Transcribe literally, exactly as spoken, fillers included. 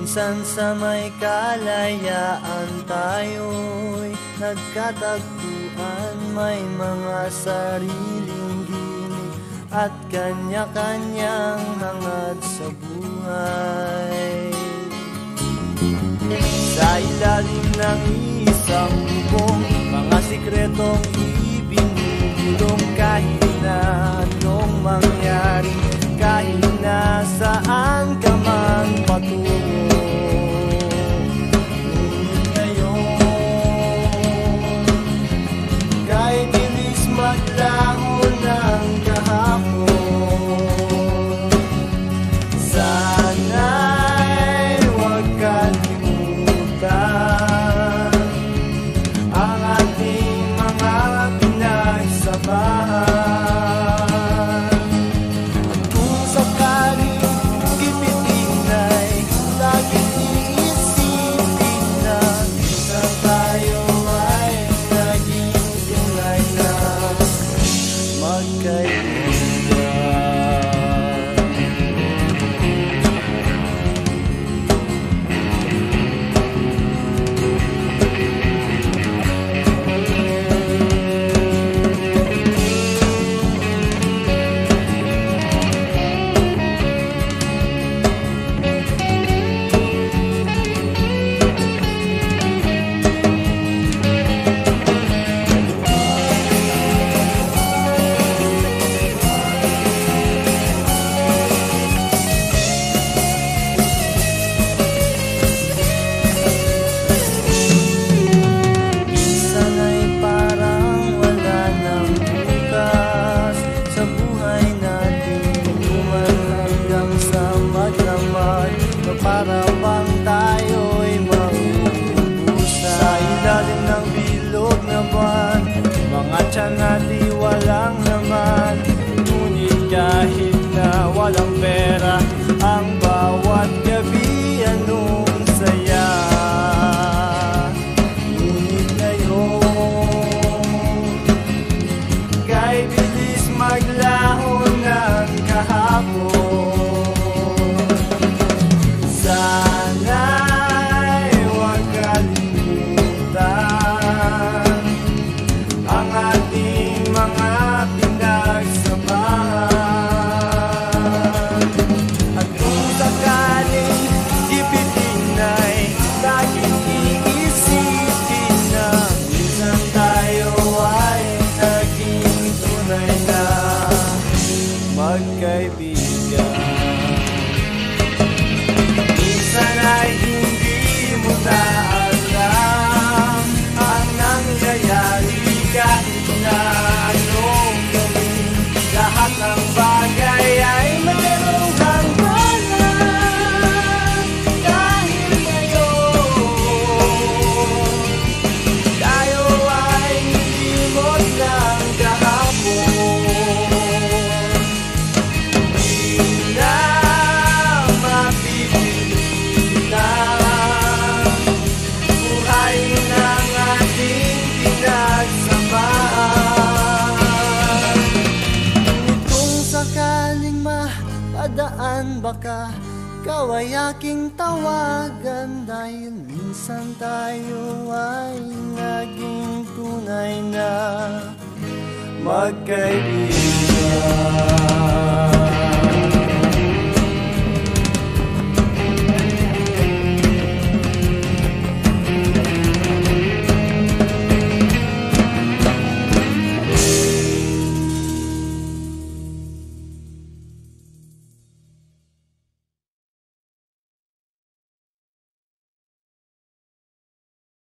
Minsan sa may kalayaan tayo'y nagkatagpuan, may mga sariling ginig at kanya-kanyang hangad sa buhay. Sa ilalim ng isang bubong, mga sikretong ibinubulong, kahit na anong mangyari, kahit na saan ka man patungo. Ngunit ngayon, kahit bilis maglaho ng kahapon, sana'y huwag kalimutan ang ating mga pinagsabahan. Para bang tayo'y mauubusan sa ilalim ng bilog na buwan, mga tiyan natin walang laman. Ngunit kahit na walang pera, ang bawat gabi anong saya. Ngunit ngayon, kahit bilis maglaho ng kahapon, sana'y huwag kalimutan ang ating mga pinagsabahan. At kung sakaling ipitin ay laging iisipin na minsan tayo ay naging tunay na magkaibigan. Sana'y hindi mo na alam ang nangyayari, kahit na anong gawin, lahat ng bagay ay mayroong hangganan. Dahil ngayon, tayo ay nilimot ng kahapon. Di na padaan, baka ikaw ay aking tawagan, dahil minsan tayo ay naging tunay na magkaibigan.